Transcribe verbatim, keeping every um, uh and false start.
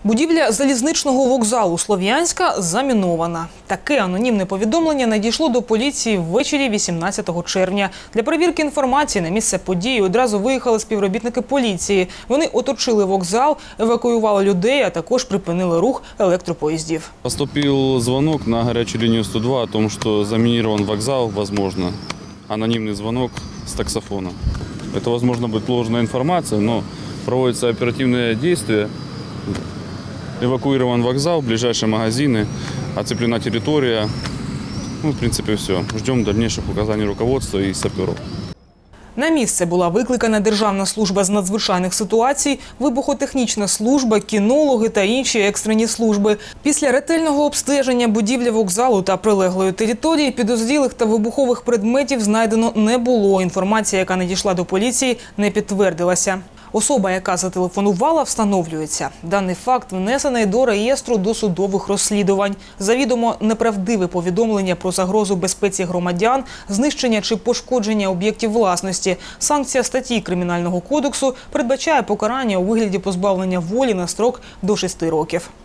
Будівля залізничного вокзалу Слов'янська замінована. Таке анонімне повідомлення надійшло до поліції ввечері вісімнадцятого червня. Для перевірки інформації на місце події одразу виїхали співробітники поліції. Вони оточили вокзал, евакуювали людей, а також припинили рух електропоїздів. Поступил звонок на горячую линию сто два о том, что заминирован вокзал, возможно. Анонимный звонок с таксофона. Это, возможно, будет ложная информация, но проводятся оперативные действия. Эвакуирован вокзал, ближайшие магазины, оцеплена территория. Ну, в принципе, все. Ждем дальнейших указаний руководства и саперов. На місце була викликана Державна служба з надзвичайних ситуацій, вибухотехнічна служба, кінологи та інші екстрені служби. Після ретельного обстеження будівлі вокзалу та прилеглої території підозрілих та вибухових предметів знайдено не було. Інформація, яка надійшла до поліції, не підтвердилася. Особа, яка зателефонувала, встановлюється. Даний факт внесений до реєстру досудових розслідувань. Завідомо неправдиве повідомлення про загрозу безпеці громадян, знищення чи пошкодження об'єктів власності. Санкція статті Кримінального кодексу передбачає покарання у вигляді позбавлення волі на строк до шести років.